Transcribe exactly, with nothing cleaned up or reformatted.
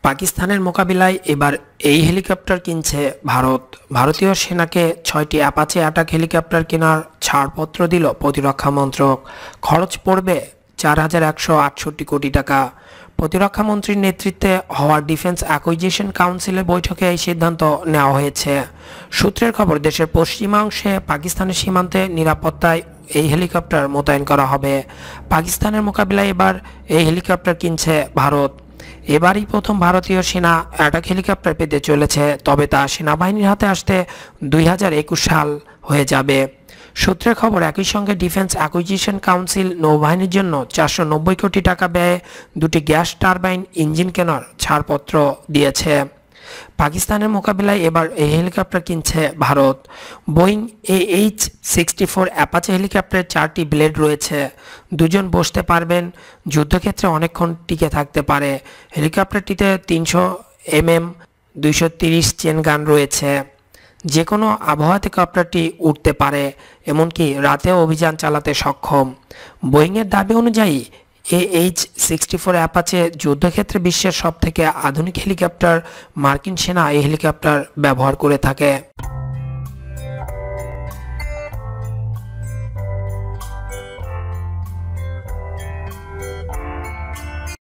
পাকিস্তানের মোকাবিলায় এবার এই হেলিকপ্টার কিনছে ভারত। ভারতীয় সেনাকে ছয়টি অ্যাপাচে অ্যাটাক হেলিকপ্টার কেনার ছাড়পত্র দিল প্রতিরক্ষা মন্ত্রক। খরচ পড়বে চার হাজার একশো আটষট্টি কোটি টাকা। প্রতিরক্ষা মন্ত্রীর নেতৃত্বে হওয়া ডিফেন্স অ্যাকুইজিশন কাউন্সিলের বৈঠকে এই সিদ্ধান্ত নেওয়া হয়েছে। সূত্রের খবর, দেশের পশ্চিমাংশে পাকিস্তানের সীমান্তে নিরাপত্তায় এই হেলিকপ্টার মোতায়েন করা হবে। পাকিস্তানের মোকাবিলায় এবার এই হেলিকপ্টার কিনছে ভারত। এবারই প্রথম ভারতীয় সেনা অ্যাটাক হেলিকপ্টার পেতে চলেছে, তবে তা সেনাবাহিনীর হাতে আসতে দুই হাজার একুশ সাল হয়ে যাবে। সূত্রের খবর, একই সঙ্গে ডিফেন্স অ্যাকুইজিশন কাউন্সিল নৌবাহিনীর জন্য চারশো নব্বই কোটি টাকা ব্যয়ে দুটি গ্যাস টারবাইন ইঞ্জিন কেনার ছাড়পত্র দিয়েছে। পাকিস্তানের মোকাবিলায় এবার এই হেলিকপ্টার কিনছে Bharat. Boeing A H sixty four Apache হেলিকপ্টারের চারটি ব্লেড রয়েছে। দুজন বসতে পারবেন, যুদ্ধক্ষেত্রে অনেকক্ষণ টিকে থাকতে পারে। হেলিকপ্টারটিতে তিনশো এম এম দুইশো তিরিশ চেন গান রয়েছে। যে কোনো আবহাওয়াতে কপ্টারটি উঠতে পারে, এমনকি রাতেও অভিযান চালাতে সক্ষম। বোয়িংয়ের দাবি অনুযায়ী A H sixty four Apache যুদ্ধক্ষেত্রে বিশ্বের সবথেকে আধুনিক হেলিকপ্টার। মার্কিন সেনা এই হেলিকপ্টার ব্যবহার করে থাকে।